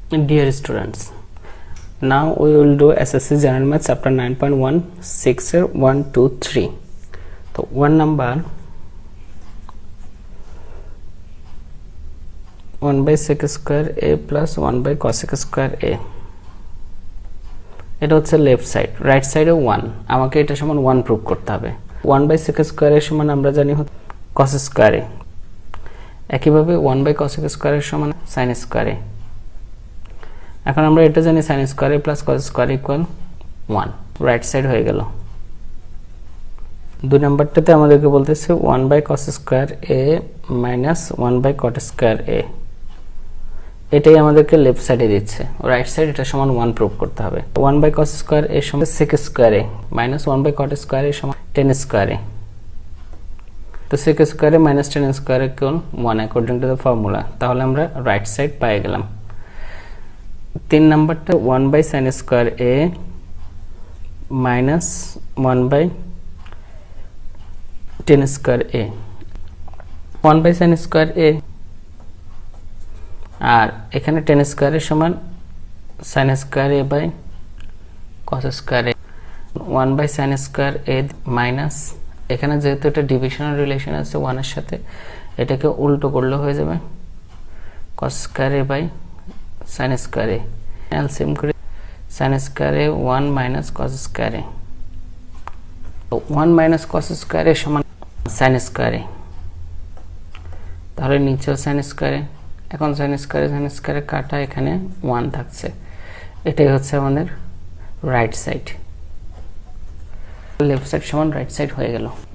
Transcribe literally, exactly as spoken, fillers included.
Dear students, now we will do S S C General Maths chapter nine point one six er one two three. So one number one by sec square a plus one by cosec square a. এটা হচ্ছে left side, right সাইডে one. আমাকে এটা সমান one prove করতে হবে। One by sec স্কোয়ারের সমান আমরা জানি কস স্কোয়ারে, একইভাবে ওয়ান বাই কসেক স্কোয়ারের সমান সাইন স্কোয়ারে। এখন আমরা এটা জানি সাইন স্কোয়ারে plus cos square equal one, right side হয়ে গেল। দুই নম্বরটাতে আমাদেরকে বলতেছে one by cos square A minus one by cot square A, এটাই আমাদেরকে লেফট সাইডে দিচ্ছে, রাইট সাইড এটা সমান ওয়ান প্রুভ করতে হবে। ওয়ান বাই কস স্কোয়ার এর সমান সেক স্কোয়ারে minus one by cot square এর সমান টেন স্কোয়ারে। তো সেক স্কোয়ারে মাইনাস টেন স্কোয়ারে কোন one according to the formula, তাহলে আমরা রাইট সাইড পেয়ে গেলাম। তিন নাম্বারটা one by sine square A minus one by tan square A. One by sine square A আর এখানে টেন স্কোয়ারের সমান sine square A by cos square A. One by sine square A minus, এখানে যেহেতু এটা ডিভিশনাল রিলেশন আছে ওয়ানের সাথে, এটাকে উল্টো করলে হয়ে যাবে cos square A by sine square A. LCM করে sine square A one minus cos square A. One minus cos square এর সমান সাইন স্কোয়ার এ, তাহলে নিচেও সাইন স্কোয়ার এ। এখন সাইন স্কোয়ারে সাইন স্কোয়ারে কাটা, এখানে ওয়ান থাকছে, এটাই হচ্ছে আমাদের রাইট সাইড। লেফট সাইড সমান রাইট সাইড হয়ে গেল।